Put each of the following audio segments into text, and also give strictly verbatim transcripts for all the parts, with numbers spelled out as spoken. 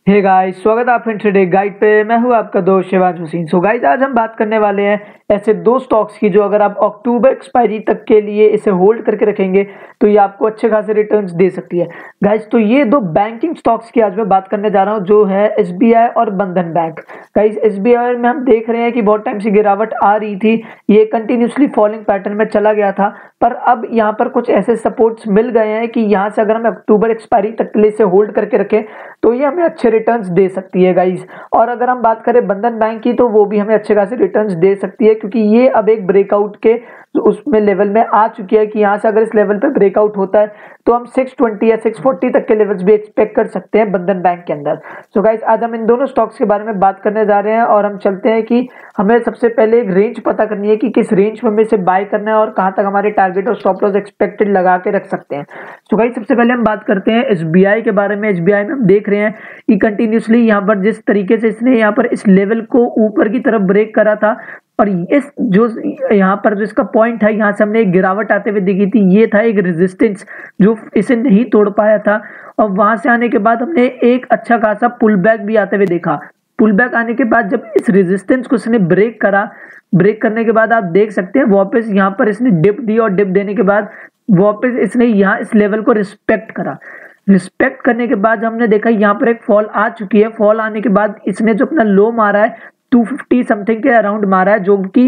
Hey guys, स्वागत है आपका इंट्राडे गाइड पे। मैं हूं आपका दोस्त शिवाज हुसैन। सो गाइस, आज हम बात करने वाले हैं ऐसे दो स्टॉक्स की जो अगर आप अक्टूबर एक्सपायरी तक के लिए इसे होल्ड करके रखेंगे तो ये आपको अच्छे खासे रिटर्न्स दे सकती है। गाइस, तो ये दो बैंकिंग स्टॉक्स की आज मैं बात करने जा रहा हूं जो है एसबीआई और बंधन बैंक। गाइस, एसबीआई में हम देख रहे हैं कि बहुत टाइम से गिरावट आ रही थी, ये कंटिन्यूसली फॉलिंग पैटर्न में चला गया था, पर अब यहाँ पर कुछ ऐसे सपोर्ट्स मिल गए हैं कि यहाँ से अगर हम अक्टूबर एक्सपायरी तक के लिए इसे होल्ड करके रखें तो ये हमें अच्छे रिटर्न्स दे सकती है गाइस। और अगर हम बात करें बंधन बैंक की तो वो भी हमें अच्छे खासे रिटर्न्स दे सकती है, क्योंकि ये अब एक ब्रेकआउट के उसमें लेवल में आ चुकी है कि यहाँ से अगर इस लेवल पे ब्रेकआउट होता है तो हम छह सौ बीस या छह सौ चालीस तक के लेवल्स भी एक्सपेक्ट कर सकते हैं बंधन बैंक के अंदर। सो गाइस, आज हम इन दोनों स्टॉक्स के बारे में बात करने जा रहे हैं और हम चलते हैं कि हमें सबसे पहले एक रेंज पता करनी है कि किस रेंज में हमें इसे बाय करना है और कहां तक हमारे टारगेट और स्टॉप लॉस एक्सपेक्टेड लगा के रख सकते हैं। सो गाइस, सबसे पहले हम बात करते हैं एसबीआई के बारे में। एसबीआई में हम देख रहे हैं कि कंटिन्यूसली यहाँ पर जिस तरीके से इसने यहाँ पर इस लेवल को ऊपर की तरफ ब्रेक करा था और इस जो यहाँ पर जो इसका पॉइंट है, यहाँ से हमने एक गिरावट आते हुए देखी थी, ये था एक रेजिस्टेंस जो इसे नहीं तोड़ पाया था। और वहां से आने के बाद हमने एक अच्छा खासा पुल बैक भी आते हुए देखा। पुल बैक आने के बाद जब इस रेजिस्टेंस को इसने ब्रेक करा, ब्रेक करने के बाद आप देख सकते हैं वापस यहाँ पर इसने डिप दी और डिप देने के बाद वापस इसने यहाँ इस लेवल को रिस्पेक्ट करा। रिस्पेक्ट करने के बाद हमने देखा यहाँ पर एक फॉल आ चुकी है। फॉल आने के बाद इसने जो अपना लो मारा है दो सौ पचास समथिंग के अराउंड मारा है, जो कि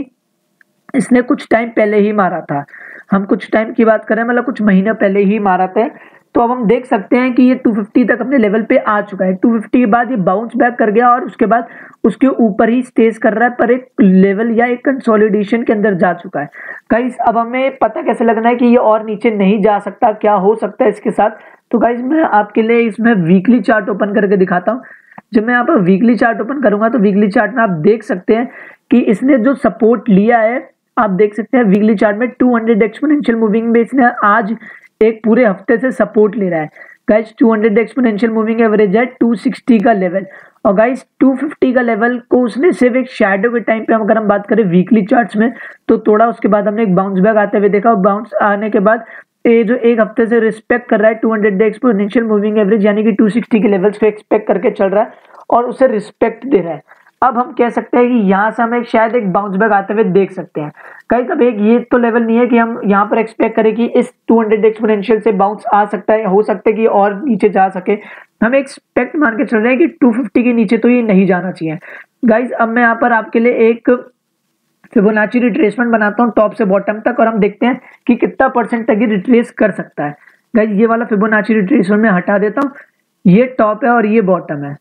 इसने कुछ टाइम पहले ही मारा था। हम कुछ टाइम की बात करें, मतलब कुछ महीने पहले ही मारा था। तो अब हम देख सकते हैं कि ये दो सौ पचास तक अपने लेवल पे आ चुका है। दो सौ पचास के बाद ये बाउंस बैक कर गया और उसके बाद उसके ऊपर ही स्टेज कर रहा है, पर एक लेवल या एक कंसोलिडेशन के अंदर जा चुका है। गाइस, अब हमें पता कैसे लगना है कि ये और नीचे नहीं जा सकता, क्या हो सकता है इसके साथ। तो गाइस, मैं आपके लिए इसमें वीकली चार्ट ओपन करके दिखाता हूँ। जब मैं यहाँ पर वीकली चार्ट ओपन करूंगा तो वीकली चार्ट में आप देख सकते हैं कि इसने जो सपोर्ट लिया है, आप देख सकते हैं वीकली चार्ट में दो सौ एक्सपोनेंशियल मूविंग में इसने आज एक पूरे हफ्ते से सपोर्ट ले रहा है। गाइस, दो सौ एक्सपोनेंशियल मूविंग एवरेज है दो सौ साठ का लेवल, और गाइस दो सौ पचास का लेवल को उसने सिर्फ एक शैडो के टाइम पे, अगर हम बात करें वीकली चार्ट्स में, तो तोड़ा। उसके बाद हमने एक बाउंस बैक आते हुए देखा और बाउंस आने के बाद ये जो एक हफ्ते से रिस्पेक्ट कर रहा है दो सौ एक्सपोनेंशियल मूविंग एवरेज यानी कि दो सौ साठ के लेवल्स को एक्सपेक्ट करके चल रहा है और उसे रिस्पेक्ट दे रहा है। अब हम कह सकते हैं कि यहाँ से हम एक शायद एक बाउंस बैक आते हुए देख सकते हैं। गाइस, अब एक ये तो लेवल नहीं है कि हम यहाँ पर एक्सपेक्ट करें कि इस दो सौ एक्सपोनेंशियल से बाउंस आ सकता है, हो सकता है कि और नीचे जा सके। हम एक्सपेक्ट मान के चल रहे हैं कि दो सौ पचास के नीचे तो ये नहीं जाना चाहिए। गाइस, अब मैं यहाँ पर आपके लिए एक फिबोनाची रिट्रेसमेंट बनाता हूँ टॉप से बॉटम तक और हम देखते हैं कि कितना परसेंट तक ये रिट्रेस कर सकता है। गाइस, ये वाला फिबोनाची रिट्रेसमेंट में हटा देता हूँ। ये टॉप है और ये बॉटम है,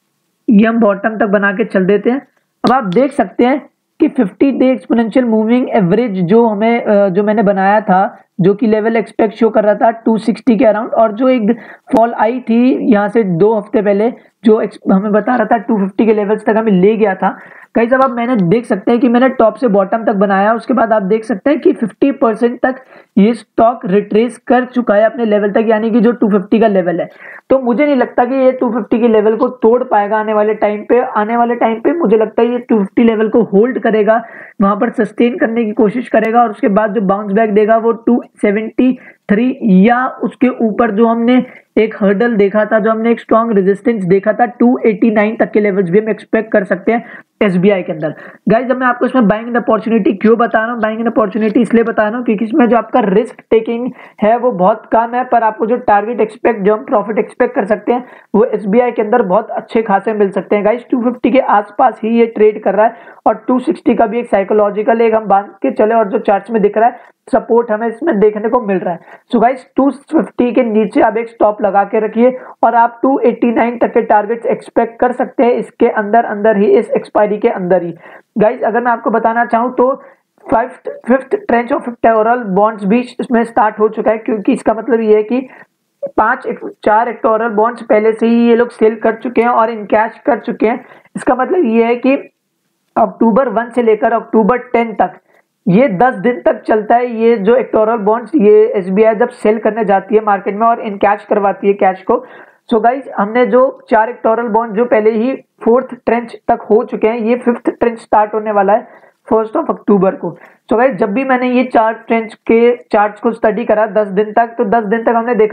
ये हम बॉटम तक बना के चल देते हैं। अब आप देख सकते हैं कि पचास डे एक्सपोनेंशियल मूविंग एवरेज जो हमें जो मैंने बनाया था, जो कि लेवल एक्सपेक्ट शो कर रहा था दो सौ साठ के अराउंड, और जो एक फॉल आई थी यहाँ से दो हफ्ते पहले जो हमें बता रहा था दो सौ पचास के लेवल्स तक हमें ले गया था। कई जब आप मैंने देख सकते हैं कि मैंने टॉप से बॉटम तक बनाया, उसके बाद आप देख सकते हैं कि पचास परसेंट तक ये स्टॉक रिट्रेस कर चुका है अपने लेवल तक, यानी कि जो दो सौ पचास का लेवल है। तो मुझे नहीं लगता कि ये दो सौ पचास के लेवल को तोड़ पाएगा आने वाले टाइम पे। आने वाले टाइम पे मुझे लगता है ये दो सौ पचास लेवल को होल्ड करेगा, वहां पर सस्टेन करने की कोशिश करेगा और उसके बाद जो बाउंस बैक देगा वो दो सौ तिहत्तर या उसके ऊपर जो हमने एक हर्डल देखा था, जो हमने एक स्ट्रॉन्ग रेजिस्टेंस देखा था दो सौ नवासी तक के लेवल्स भी हम एक्सपेक्ट कर सकते हैं एसबीआई के अंदर। गाइस, जब मैं आपको इसमें बाइंग इन अपॉर्चुनिटी क्यों बता रहा हूँ, बाइंग इन अपॉर्चुनिटी इसलिए बता रहा हूँ क्योंकि इसमें जो आपका रिस्क टेकिंग है वो बहुत कम है, पर आपको जो टारगेट एक्सपेक्ट जो हम प्रॉफिट एक्सपेक्ट कर सकते हैं वो एसबीआई के अंदर बहुत अच्छे खासे मिल सकते हैं। गाइस, दो सौ पचास के आसपास ही ये ट्रेड कर रहा है और दो सौ साठ का भी एक साइकोलॉजिकल एक हम बांध के चले और जो चार्ट्स में दिख रहा है सपोर्ट हमें इसमें देखने को मिल रहा है। सो गाइस, दो सौ पचास के नीचे आप एक स्टॉप लगा के रखिए और आप दो सौ नवासी तक के टारगेट्स एक्सपेक्ट कर सकते हैं इसके अंदर अंदर ही, इस एक्सपायरी के अंदर ही। गाइस, अगर मैं आपको बताना चाहूं तो fifth fifth tranche of electoral bonds भी इसमें स्टार्ट हो चुका है, क्योंकि इसका मतलब ये है कि पांच चार इलेक्टोरल बॉन्ड्स पहले से ही ये लोग सेल कर चुके हैं और इनकैश कर चुके हैं। इसका मतलब ये है कि अक्टूबर वन से लेकर अक्टूबर टेन तक ये दस दिन तक चलता है। ये जो इलेक्टोरल बॉन्ड्स ये एसबीआई जब सेल करने जाती है मार्केट में और इनकैश करवाती है कैश को। सो गाइस, हमने जो चार इलेक्टोरल बॉन्ड जो पहले ही फोर्थ ट्रेंच तक हो चुके हैं, ये फिफ्थ ट्रेंच स्टार्ट होने वाला है फर्स्ट ऑफ अक्टूबर को। सो गाइस, जब भी मैंने ये चार ट्रेंच के चार्ट्स को स्टडी करा दस दिन तक, तो दस दिन तक हमने देखा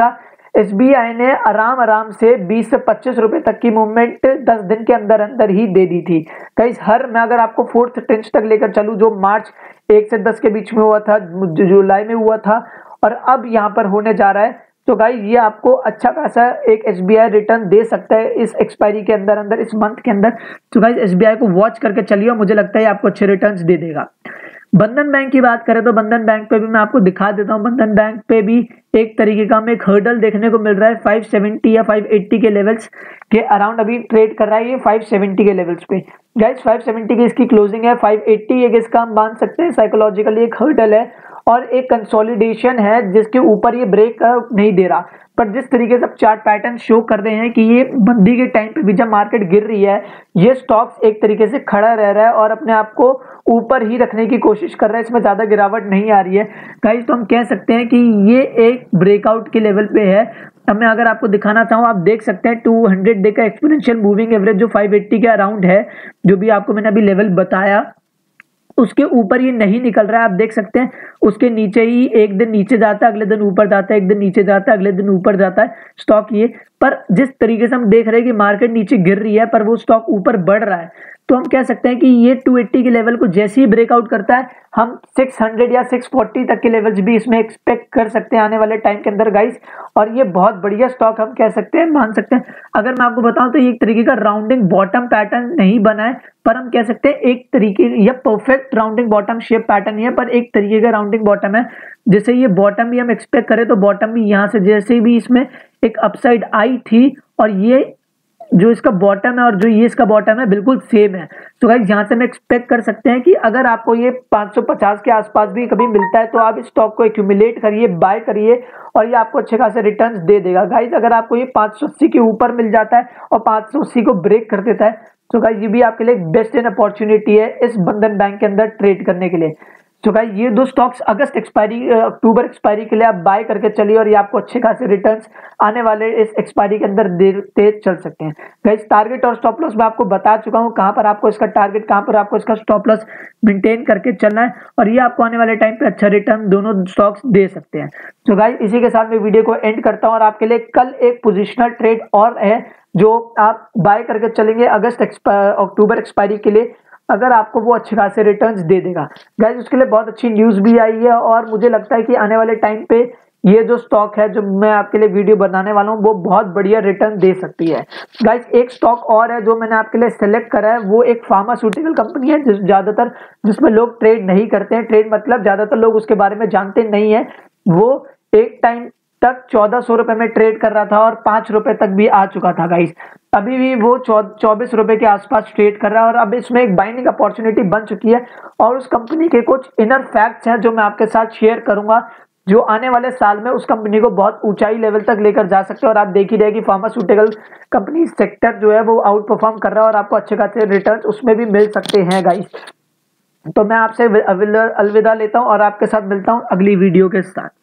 एसबीआई ने आराम आराम से बीस से पच्चीस रुपए तक की मूवमेंट दस दिन के अंदर अंदर ही दे दी थी। गाइस हर मैं अगर आपको फोर्थ ट्रेंच तक लेकर चलूं जो मार्च एक से दस के बीच में हुआ था, जुलाई में हुआ था और अब यहाँ पर होने जा रहा है, तो गाइस ये आपको अच्छा खासा एक एसबीआई रिटर्न दे सकता है इस एक्सपायरी के अंदर अंदर, इस मंथ के अंदर। तो गाइस एसबीआई को वॉच करके चलिए, मुझे लगता है आपको अच्छे रिटर्न्स दे देगा। बंधन बैंक की बात करें तो बंधन बैंक पे भी मैं आपको दिखा देता हूं। बंधन बैंक पे भी एक तरीके का हमें एक हर्डल देखने को मिल रहा है पाँच सौ सत्तर या पाँच सौ अस्सी के लेवल्स के अराउंड अभी ट्रेड कर रहा है ये पाँच सौ सत्तर के लेवल्स पे। गाइस पाँच सौ सत्तर की इसकी क्लोजिंग है, पाँच सौ अस्सी एक इसका हम मान सकते हैं साइकोलॉजिकली एक हर्डल है और एक कंसोलिडेशन है जिसके ऊपर ये ब्रेक नहीं दे रहा। पर जिस तरीके से चार्ट पैटर्न शो कर रहे हैं कि ये मंदी के टाइम पे भी जब मार्केट गिर रही है ये स्टॉक्स एक तरीके से खड़ा रह रहा है और अपने आप को ऊपर ही रखने की कोशिश कर रहा है, इसमें ज्यादा गिरावट नहीं आ रही है। गाइस तो हम कह सकते हैं कि ये एक ब्रेकआउट के लेवल पे है। अब मैं अगर आपको दिखाना चाहूँ, आप देख सकते हैं दो सौ डे का एक्सपोनेंशियल मूविंग एवरेज जो पाँच सौ अस्सी के अराउंड है, जो भी आपको मैंने अभी लेवल बताया, उसके ऊपर ये नहीं निकल रहा है। आप देख सकते हैं उसके नीचे ही एक दिन नीचे जाता है, अगले दिन ऊपर जाता है, एक दिन नीचे जाता है, अगले दिन ऊपर जाता है स्टॉक ये। पर जिस तरीके से हम देख रहे हैं कि मार्केट नीचे गिर रही है पर वो स्टॉक ऊपर बढ़ रहा है, तो हम कह सकते हैं कि ये दो सौ अस्सी के लेवल को जैसे ही ब्रेकआउट करता है हम छह सौ या छह सौ चालीस तक के लेवल्स भी इसमें एक्सपेक्ट कर सकते हैं आने वाले टाइम के अंदर गाइस। और ये बहुत बढ़िया स्टॉक हम कह सकते हैं, मान सकते हैं। अगर मैं आपको बताऊं तो ये एक तरीके का राउंडिंग बॉटम पैटर्न नहीं बना है, पर हम कह सकते हैं एक तरीके या perfect rounding bottom shape pattern ही है, पर एक तरीके का राउंडिंग बॉटम है। जैसे ये बॉटम भी हम एक्सपेक्ट करें तो बॉटम भी यहाँ से जैसे भी इसमें एक अपसाइड आई थी और ये जो इसका बॉटम है और जो ये इसका बॉटम है बिल्कुल सेम है। तो गाइस यहाँ से हम एक्सपेक्ट कर सकते हैं कि अगर आपको ये पाँच सौ पचास के आसपास भी कभी मिलता है तो आप इस स्टॉक को एक्यूमुलेट करिए, बाय करिए और ये आपको अच्छे खासे रिटर्न्स दे देगा। गाइस अगर आपको ये पाँच सौ अस्सी के ऊपर मिल जाता है और पाँच सौ अस्सी को ब्रेक कर देता है तो गाइस ये भी आपके लिए बेस्ट इन अपॉर्चुनिटी है इस बंधन बैंक के अंदर ट्रेड करने के लिए। तो गाइस ये दो स्टॉक्स अगस्त एक्सपायरी अक्टूबर एक्सपायरी के लिए आप बाय करके चलिए और ये आपको अच्छे खासे रिटर्न्स आने वाले इस एक्सपायरी के अंदर देते चल सकते हैं। गाइस टारगेट और स्टॉप लॉस मैं आपको बता चुका हूं, कहां पर आपको इसका टारगेट, कहां पर आपको इसका स्टॉप लॉस मेंटेन करके चलना है और ये आपको आने वाले टाइम पे अच्छा रिटर्न दोनों स्टॉक्स दे सकते हैं। तो गाइस इसी के साथ मैं वीडियो को एंड करता हूं और आपके लिए कल एक पोजिशनल ट्रेड और है जो आप बाय करके चलेंगे अगस्त अक्टूबर एक्सपायरी के लिए, अगर आपको वो अच्छे खासे रिटर्न्स दे देगा। गाइस उसके लिए बहुत अच्छी न्यूज भी आई है और मुझे लगता है कि आने वाले टाइम पे ये जो स्टॉक है जो मैं आपके लिए वीडियो बनाने वाला हूँ वो बहुत बढ़िया रिटर्न दे सकती है। गाइस एक स्टॉक और है जो मैंने आपके लिए सेलेक्ट करा है, वो एक फार्मास्यूटिकल कंपनी है जिस ज्यादातर जिसमें लोग ट्रेड नहीं करते हैं। ट्रेड मतलब ज्यादातर लोग उसके बारे में जानते नहीं है। वो एक टाइम तक चौदह सौ रुपए में ट्रेड कर रहा था और पांच रुपए तक भी आ चुका था गाइस। अभी भी वो चौबीस रुपए के आसपास ट्रेड कर रहा है और अब इसमें एक बाइंडिंग अपॉर्चुनिटी बन चुकी है और उस कंपनी के कुछ इनर फैक्ट्स हैं जो मैं आपके साथ शेयर करूंगा जो आने वाले साल में उस कंपनी को बहुत ऊंचाई लेवल तक लेकर जा सकते हैं। और आप देख ही रहे कि फार्मास्यूटिकल कंपनी सेक्टर जो है वो आउट परफॉर्म कर रहा है और आपको अच्छे खासे रिटर्न उसमें भी मिल सकते हैं गाइस। तो मैं आपसे अलविदा लेता हूं और आपके साथ मिलता हूं अगली वीडियो के साथ।